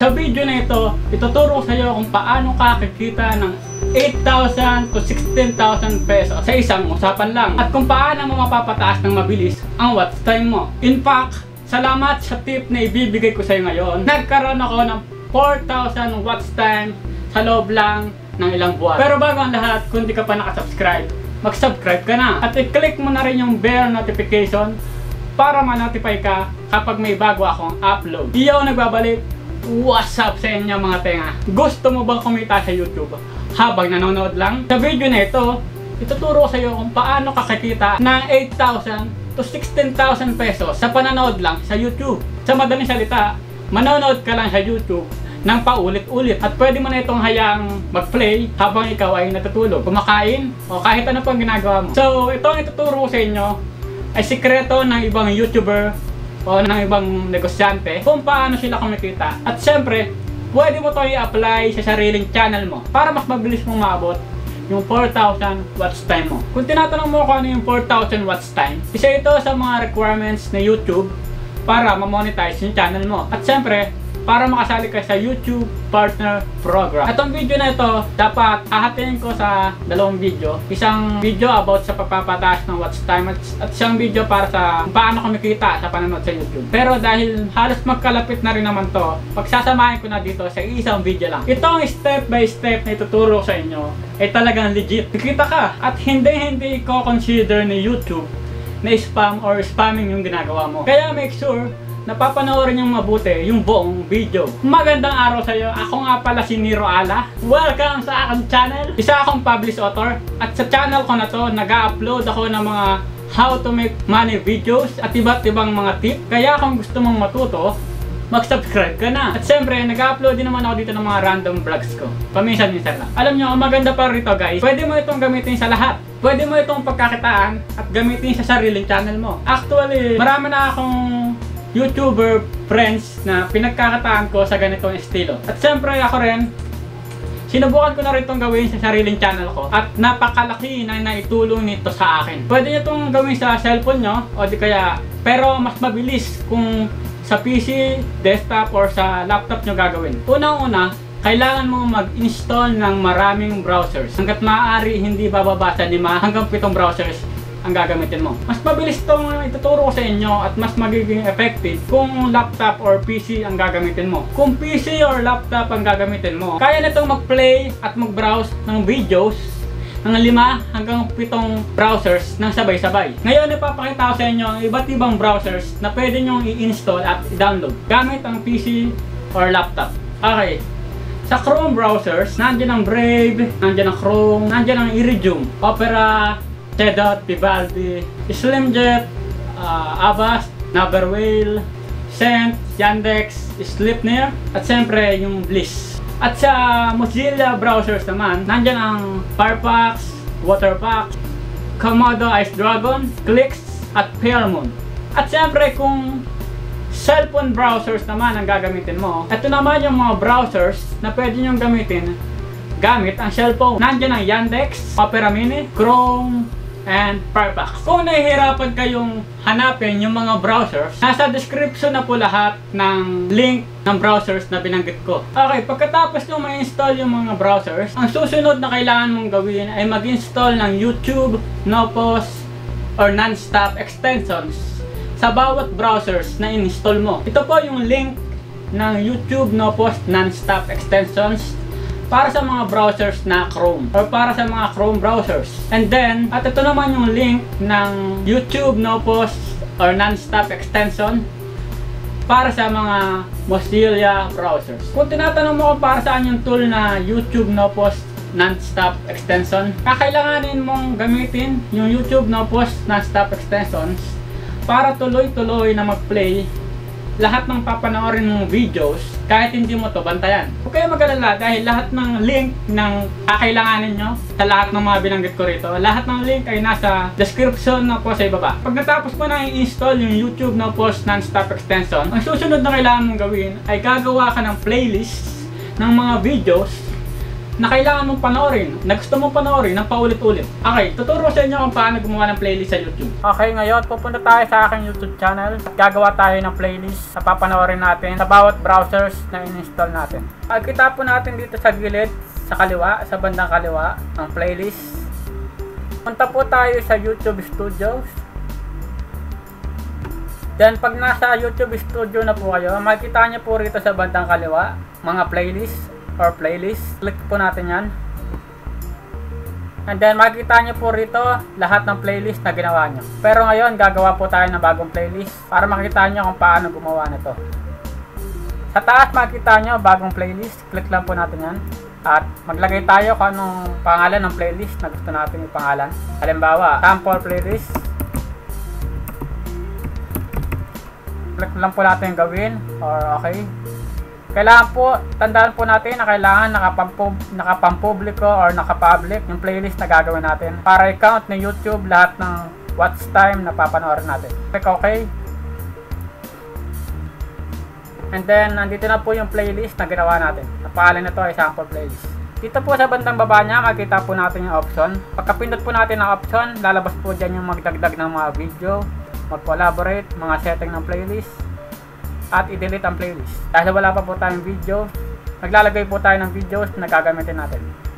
Sa video na ito, ituturo ko sa iyo kung paano ka kikita ng 8,000 to 16,000 pesos sa isang usapan lang. At kung paano mo mapapataas ng mabilis ang watch time mo. In fact, salamat sa tip na ibibigay ko sa iyo ngayon. Nagkaroon ako ng 4,000 watch time sa loob lang ng ilang buwan. Pero bago ang lahat, kung di ka pa nakasubscribe, mag-subscribe ka na. At i-click mo na rin yung bell notification para ma-notify ka kapag may bago akong upload. Di ako nagbabalik. What's up sa inyo mga tenga? Gusto mo bang kumita sa YouTube habang nanonood lang? Sa video na ito, ituturo ko sa iyo kung paano kakikita ng 8,000 to 16,000 pesos sa pananood lang sa YouTube. Sa madaling salita, manonood ka lang sa YouTube ng paulit-ulit at pwede mo na itong hayaang mag-play habang ikaw ay natutulog, kumakain o kahit ano pang ginagawa mo. So, itong ituturo ko sa inyo ay sikreto ng ibang YouTuber o ng ibang negosyante kung paano sila kumikita. At syempre, pwede mo ito i-apply sa sariling channel mo para mas mabilis mong maabot yung 4,000 watch time mo. Kung tinatanong mo kung ano yung 4,000 watch time, isa ito sa mga requirements na YouTube para ma-monetize yung channel mo. At syempre, para makasali ka sa YouTube Partner Program. At ang video na ito, dapat hahatiin ko sa dalawang video. Isang video about sa pagpapataas ng watch time at isang video para sa paano kumikita sa panonood sa YouTube. Pero dahil halos magkalapit na rin naman to, pagsasamahin ko na dito sa isang video lang. Itong step by step na ituturo sa inyo ay talagang legit. Kikita ka at hindi ko consider ni YouTube na spam or spamming yung ginagawa mo. Kaya make sure napapanoorin yung mabuti yung buong video. Magandang araw sa iyo. Ako nga pala si Nero Ala. Welcome sa aking channel. Isa akong published author at sa channel ko na to nag-upload ako ng mga how to make money videos at iba't ibang mga tip. Kaya kung gusto mong matuto, mag-subscribe ka na. At siyempre, nag-upload din naman ako dito ng mga random vlogs ko. Paminsan-minsan lang. Alam nyo, ang maganda pa rito guys, pwede mo itong gamitin sa lahat. Pwede mo itong pagkakitaan at gamitin sa sariling channel mo. Actually, marami na akong YouTuber friends na pinagkakataan ko sa ganitong estilo. At siyempre ako rin, sinubukan ko na rin itong gawin sa sariling channel ko at napakalaki na naitulong nito sa akin. Pwede nyo itong gawin sa cellphone nyo o di kaya, pero mas mabilis kung sa PC, desktop or sa laptop nyo gagawin. Unang-una, kailangan mo mag-install ng maraming browsers. Hanggat maaari hindi bababa sa 5 hanggang 7 browsers ang gagamitin mo. Mas mabilis itong ituturo ko sa inyo at mas magiging effective kung laptop or PC ang gagamitin mo. Kung PC or laptop ang gagamitin mo, kaya nitong mag-play at mag-browse ng videos ng 5 hanggang 7 browsers ng sabay-sabay. Ngayon, ipapakita ko sa inyo ang iba't ibang browsers na pwede nyong i-install at i-download gamit ang PC or laptop. Okay. Sa Chrome browsers, nandiyan ang Brave, nandiyan ang Chrome, nandiyan ang Iridium, Opera, Sedot, Vivaldi, Slimjet, Avast, Naverwhale, Scent, Yandex, Sleipnir, at siyempre yung Bliss. At sa Mozilla browsers naman, nandyan ang Firefox, Waterpack, Komodo Ice Dragon, Clicks, at Fairmoon. At siyempre kung cellphone browsers naman ang gagamitin mo, ito naman yung mga browsers na pwede nyong gamitin gamit ang cellphone. Nandyan ang Yandex, Opera Mini, Chrome, and Firefox. Kung nahihirapan kayong hanapin yung mga browsers, nasa description na po lahat ng link ng browsers na binanggit ko. Okay, pagkatapos nyo ma-install yung mga browsers, ang susunod na kailangan mong gawin ay mag-install ng YouTube, NoPause, or non-stop extensions sa bawat browsers na in-install mo. Ito po yung link ng YouTube, NoPause, non-stop extensions para sa mga browsers na Chrome or para sa mga Chrome browsers. And then, at ito naman yung link ng YouTube NoPause or non-stop extension para sa mga Mozilla browsers. Kung tinatanong mo kung para saan yung tool na YouTube NoPause non-stop extension, kakailanganin mong gamitin yung YouTube NoPause non-stop extensions para tuloy-tuloy na mag-play lahat ng papanoorin mong videos kahit hindi mo to bantayan. Huwag kayo mag-alala dahil lahat ng link ng kakailanganin nyo sa lahat ng mga binanggit ko rito, lahat ng link ay nasa description na po sa ibaba. Pag natapos mo na i-install yung YouTube NoPause non-stop extension, ang susunod na kailangan mong gawin ay gagawa ka ng playlist ng mga videos na kailangan mong panoorin, na gusto mong panoorin ng paulit-ulit. Okay, tuturo sa inyo kung paano gumawa ng playlist sa YouTube. Okay, ngayon pupunta tayo sa aking YouTube channel at gagawa tayo ng playlist na papanoorin natin sa bawat browsers na in-install natin. Pagkita po natin dito sa gilid, sa kaliwa, sa bandang kaliwa, ang playlist. Punta po tayo sa YouTube Studios. Then pag nasa YouTube Studio na po kayo, makikita nyo po rito sa bandang kaliwa, mga playlist or playlist. Click po natin yan. And then makikita nyo po rito lahat ng playlist na ginawa nyo. Pero ngayon gagawa po tayo ng bagong playlist para makita nyo kung paano gumawa nito. Sa taas makikita nyo bagong playlist. Click lang po natin yan. At maglagay tayo kung anong pangalan ng playlist na gusto natin yung pangalan. Halimbawa, sample playlist. Click lang po natin yung gawin. Or okay. Kailangan po, tandaan po natin na kailangan nakapampubliko or nakapublic yung playlist na gagawin natin para i-count ng YouTube lahat ng watch time na papanoorin natin. Click OK. And then, nandito na po yung playlist na ginawa natin. Ang pangalan nito ay sample playlist. Dito po sa bandang baba niya, makikita po natin yung option. Pagkapindot po natin ang option, lalabas po dyan yung magdagdag ng mga video, mag-collaborate, mga setting ng playlist, at i-delete ang playlist. Dahil wala pa po tayong video, naglalagay po tayo ng videos na gagamitin natin.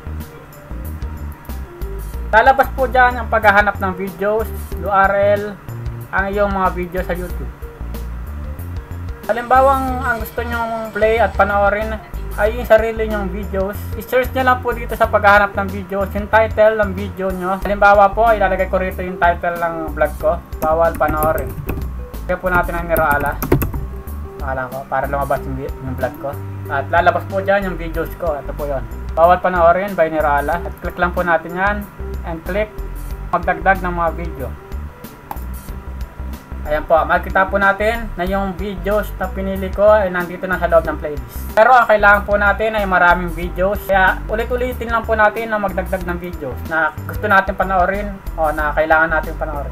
Lalabas po dyan ang paghahanap ng videos, URL, ang iyong mga video sa YouTube. Halimbawa, ang gusto nyong play at panoorin ay yung sarili nyong videos. I-search nyo lang po dito sa paghahanap ng videos yung title ng video nyo. Halimbawa po, ilalagay ko rito yung title ng vlog ko, bawal panoorin. Kaya po natin ang Niraala. Ko, para lumabas yung vlog ko. At lalabas po dyan yung videos ko. Ito po yun. Bawal panoorin by Niraala. At click lang po natin yan. And click magdagdag ng mga video. Ayan po. Makikita po natin na yung videos na pinili ko ay nandito na sa loob ng playlist. Pero ang kailangan po natin ay maraming videos. Kaya ulit-ulitin lang po natin na magdagdag ng videos na gusto natin panoorin o na kailangan natin panoorin.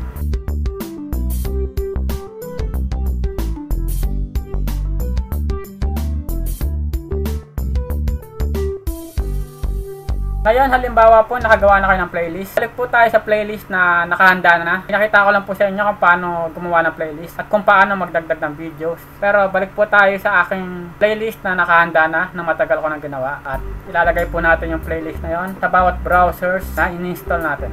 Ngayon, halimbawa po, nakagawa na kayo ng playlist. Balik po tayo sa playlist na nakahanda na. Pinakita ko lang po sa inyo kung paano gumawa ng playlist at kung paano magdagdag ng videos. Pero balik po tayo sa aking playlist na nakahanda na matagal ko nang ginawa. At ilalagay po natin yung playlist na yon sa bawat browsers na in-install natin.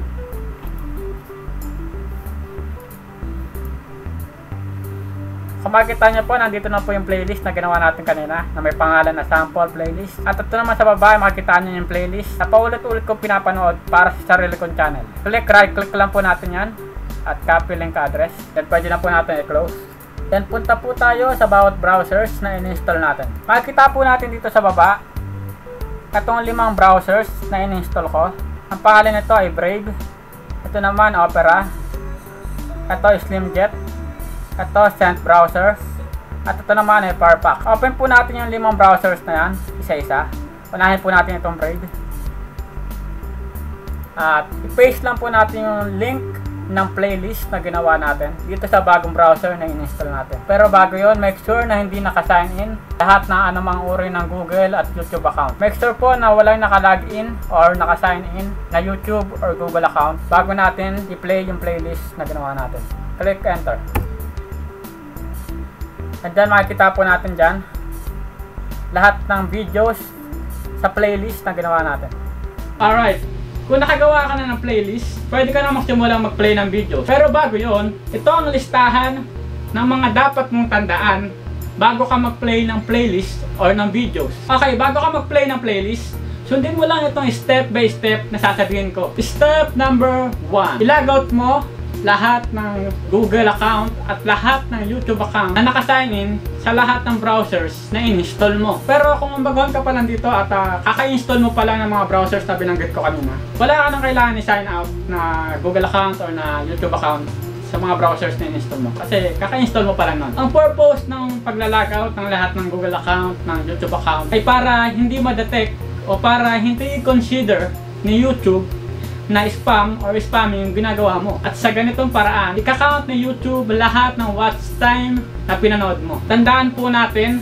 Kung makikita nyo po, nandito na po yung playlist na ginawa natin kanina na may pangalan na sample playlist. At ito naman sa baba, makikita nyo yung playlist na paulit-ulit ko pinapanood para sa sarili kong channel. Right click lang po natin yan at copy link address. Then pwede na po natin i-close. Then punta po tayo sa bawat browsers na in-install natin. Makikita po natin dito sa baba itong 5 browsers na in-install ko. Ang pangalan nito ay Brave. Ito naman Opera. Ito Slimjet. Ito, Scent Browser. At ito naman ay Powerpack. Open po natin yung 5 browsers na yan. Isa-isa. Unahin po natin itong Brave. At i-paste lang po natin yung link ng playlist na ginawa natin dito sa bagong browser na in-install natin. Pero bago yon, make sure na hindi naka-sign in lahat ng anumang uri ng Google at YouTube account. Make sure po na walang naka-login or naka-sign in na YouTube or Google account bago natin i-play yung playlist na ginawa natin. Click Enter. And then makikita po natin dyan lahat ng videos sa playlist na ginawa natin. Alright, kung nakagawa ka na ng playlist, pwede ka na magsimulang mag-play ng videos. Pero bago yon, ito ang listahan ng mga dapat mong tandaan bago ka mag-play ng playlist or ng videos. Okay, bago ka mag-play ng playlist, sundin mo lang itong step by step na sasabihin ko. Step number 1, ilagout mo lahat ng Google account at lahat ng YouTube account na naka-sign in sa lahat ng browsers na in-install mo. Pero kung baguhan ka pa lang dito at kaka-install mo pa lang ng mga browsers na binanggit ko kanina, wala ka nang kailangan i-sign out na Google account or na YouTube account sa mga browsers na in-install mo. Kasi kaka-install mo pa lang nun. Ang purpose ng pagla-logout ng lahat ng Google account, ng YouTube account ay para hindi ma-detect o para hindi i-consider ni YouTube na spam or spamming yung ginagawa mo. At sa ganitong paraan, ika-count ng YouTube lahat ng watch time na pinanood mo. Tandaan po natin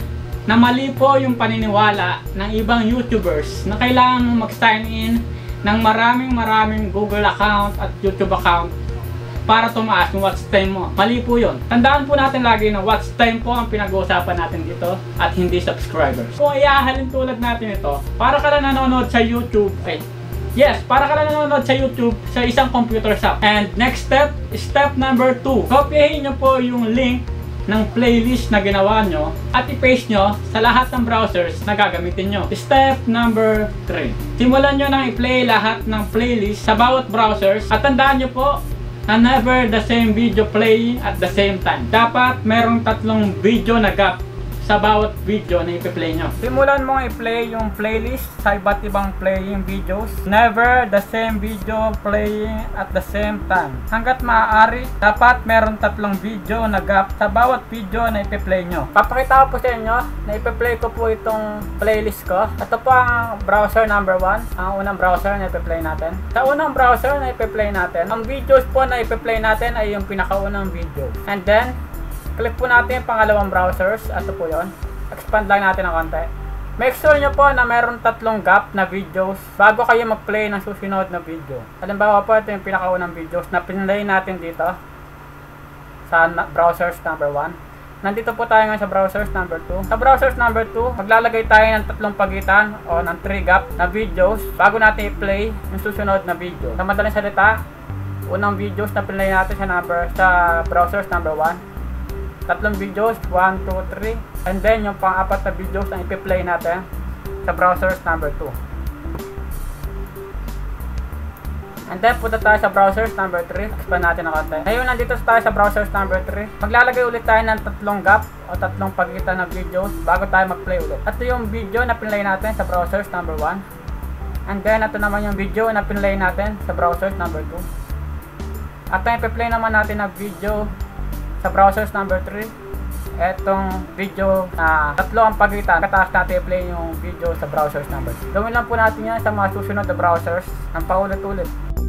na mali po yung paniniwala ng ibang YouTubers na kailangan mong mag-sign in ng maraming Google account at YouTube account para tumaas yung watch time mo. Mali po yun. Tandaan po natin lagi na watch time po ang pinag-uusapan natin dito at hindi subscribers. Kung iahalin tulad natin ito, para ka lang nanonood sa YouTube, para ka lang nanonood sa YouTube sa isang computer shop. And next step number 2. Kopyahin nyo po yung link ng playlist na ginawa nyo at i-paste nyo sa lahat ng browsers na gagamitin nyo. Step number 3. Simulan nyo nang i-play lahat ng playlist sa bawat browsers at tandaan nyo po na never the same video playing at the same time. Dapat merong 3 video na gap sa bawat video na i-play nyo. Simulan mo i-play yung playlist sa iba't ibang playing videos. Never the same video playing at the same time. Hanggat maaari, dapat meron 3 video na gap sa bawat video na i-play nyo. Papakita ko po sa inyo na i-play ko po itong playlist ko. Ito po ang browser number 1, ang unang browser na i-play natin. Sa unang browser na i-play natin, ang videos po na i-play natin ay yung pinakaunang video. And then, click po natin yung pangalawang browsers. Ito po yon. Expand lang natin ng konti. Make sure nyo po na meron 3 gap na videos bago kayo mag-play ng susunod na video. Halimbawa po, ito yung pinakaunang videos na pinlay natin dito sa browsers number 1. Nandito po tayo ngayon sa browsers number 2. Sa browsers number 2, maglalagay tayo ng 3 pagitan o ng 3 gap na videos bago natin i-play yung susunod na video. Sa madaling salita, unang videos na pinlay natin sa browsers number 1. 3 videos, 1, 2, 3. And then, yung pang-4 na videos na ipi-play natin sa browsers number 2. And then, punta tayo sa browsers number 3. Expand natin ng konti. Ngayon, nandito tayo sa browsers number 3. Maglalagay ulit tayo ng 3 gap o 3 pagitan ng videos bago tayo mag-play ulit. Ito yung video na pinlay natin sa browsers number 1. And then, ito naman yung video na pinlay natin sa browsers number 2. At yung ipi-play naman natin na video sa browsers number 3, etong video na 3 ang pagitan. Kataas natin i-play yung video sa browsers number 2. Gawin lang po natin yan sa mga susunod na browsers ng paulit-ulit.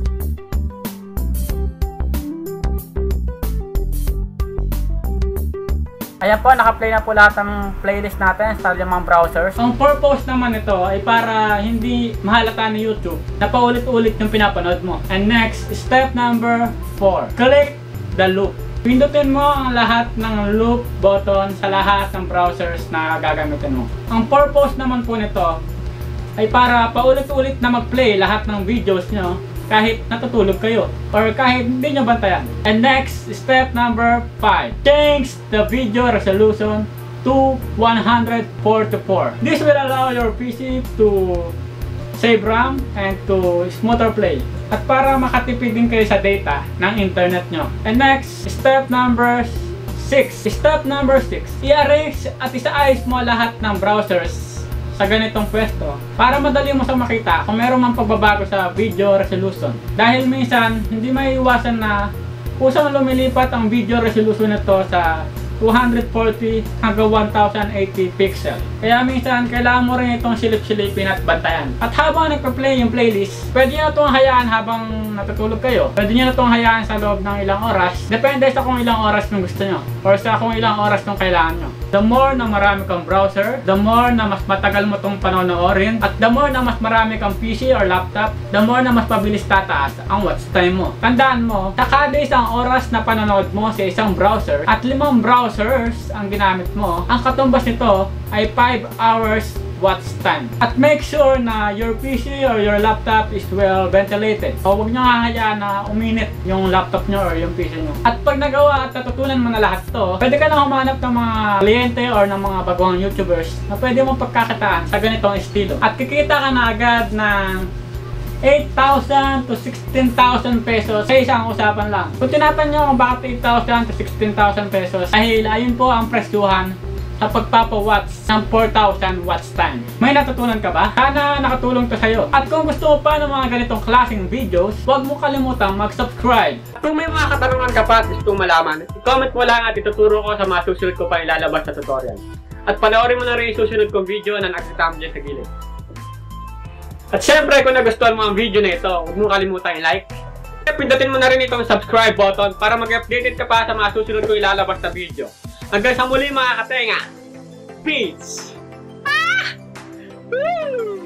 Ayan po, naka-play na po lahat ng playlist natin sa 5 browsers. Ang purpose naman ito ay para hindi mahalata ni YouTube na paulit-ulit yung pinapanood mo. And next, step number 4. Click the loop. Pindutin mo ang lahat ng loop button sa lahat ng browsers na gagamitin mo. Ang purpose naman po nito ay para paulit-ulit na mag-play lahat ng videos nyo kahit natutulog kayo or kahit hindi nyo bantayan. And next, step number 5. Change the video resolution to 144. This will allow your PC to save RAM and to smoother play. At para makatipid din kayo sa data ng internet nyo. And next, step number 6. Step number 6. I-arrange at isaayos mo lahat ng browsers sa ganitong pwesto para madali mo sa makita kung meron mang pagbabago sa video resolution. Dahil minsan, hindi maiiwasan na kusang lumilipat ang video resolution nito sa 240 hanggang 1080 pixel. Kaya minsan, kailangan mo rin itong silip-silipin at bantayan. At habang nagpa-play yung playlist, pwede nyo itong hayaan habang natutulog kayo. Pwede nyo itong hayaan sa loob ng ilang oras. Depende sa kung ilang oras yung gusto nyo. Or sa kung ilang oras yung kailangan nyo. The more na marami kang browser, the more na mas matagal mo itong panonoorin, at the more na mas marami kang PC or laptop, the more na mas mabilis tataas ang watch time mo. Tandaan mo, sa kada isang oras na panonood mo sa isang browser, at 5 browsers ang ginamit mo, ang katumbas nito ay 5 hours watch time. At make sure na your PC or your laptop is well ventilated. O huwag nyo hahayaan na uminit yung laptop nyo or yung PC nyo. At pag nagawa at natutunan mo na lahat to, pwede ka na humanap ng mga kliyente or ng mga baguhang YouTubers na pwede mo pagkakataan sa ganitong estilo. At kikita ka na agad ng 8,000 to 16,000 pesos sa isang usapan lang. Kung tinapan nyo kung bakit 8,000 to 16,000 pesos, dahil ayun po ang presyuhan sa pagpapawatch ng 4,000 watch time. May natutunan ka ba? Sana nakatulong to sa'yo. At kung gusto mo pa ng mga ganitong klaseng videos, huwag mo kalimutang mag-subscribe. Kung may mga katanungan ka pa at gusto malaman, i-comment mo lang at ituturo ko sa mga susunod ko pa ilalabas na tutorial. At panoorin mo na rin yung susunod kong video na nagsasama dyan sa gilid. At syempre, kung nagustuhan mo ang video na ito, huwag mo kalimutang i-like. Pindutin mo na rin itong subscribe button para mag-updated ka pa sa mga susunod ko ilalabas na video. Hanggang sa muli mga katenga! speeds. Ah! Woo!